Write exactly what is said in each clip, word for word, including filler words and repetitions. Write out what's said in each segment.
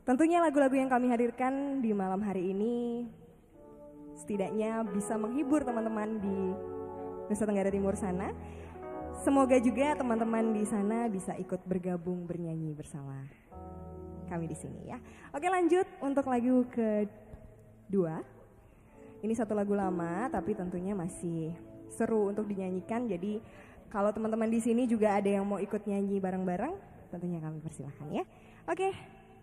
Tentunya lagu-lagu yang kami hadirkan di malam hari ini setidaknya bisa menghibur teman-teman di Nusa Tenggara Timur sana. Semoga juga teman-teman di sana bisa ikut bergabung bernyanyi bersama kami di sini ya. Oke, lanjut untuk lagu kedua. Ini satu lagu lama tapi tentunya masih seru untuk dinyanyikan. Jadi kalau teman-teman di sini juga ada yang mau ikut nyanyi bareng-bareng, tentunya kami persilahkan ya. Oke.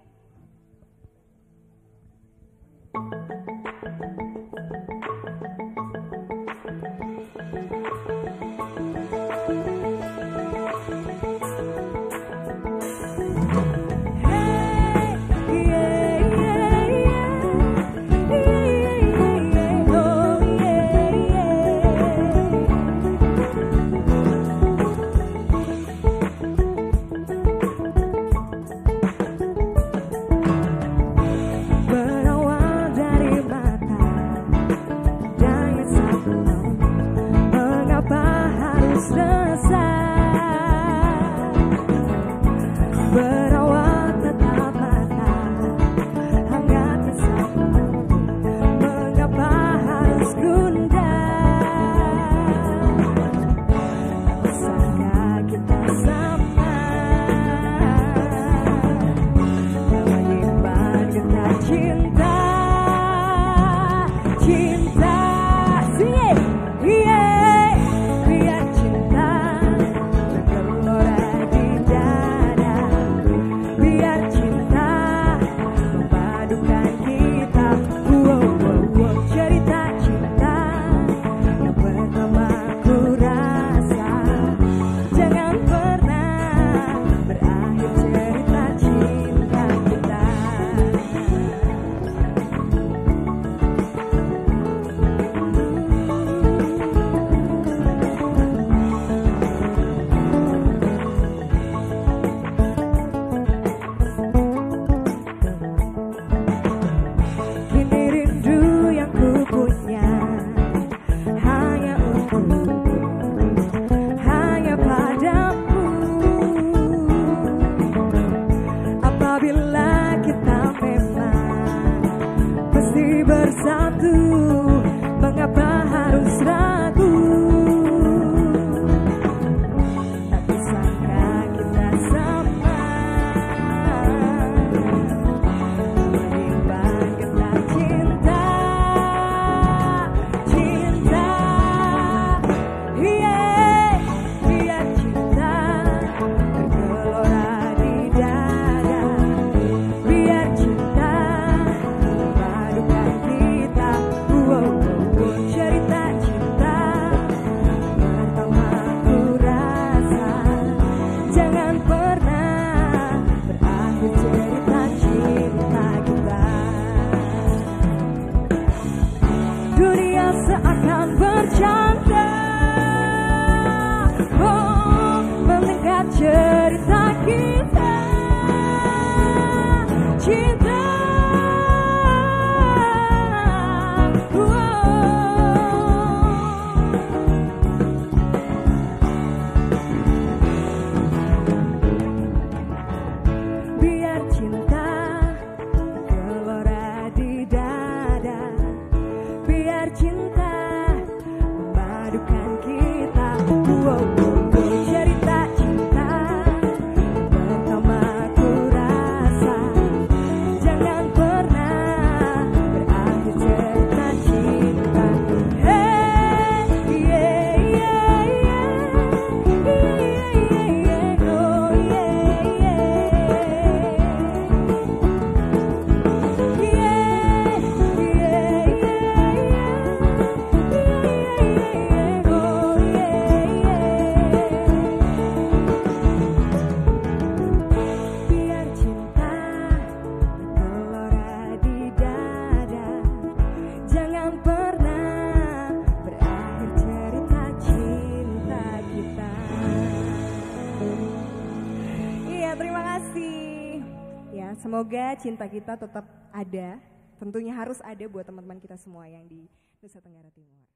Semoga cinta kita tetap ada, tentunya harus ada buat teman-teman kita semua yang di Nusa Tenggara Timur.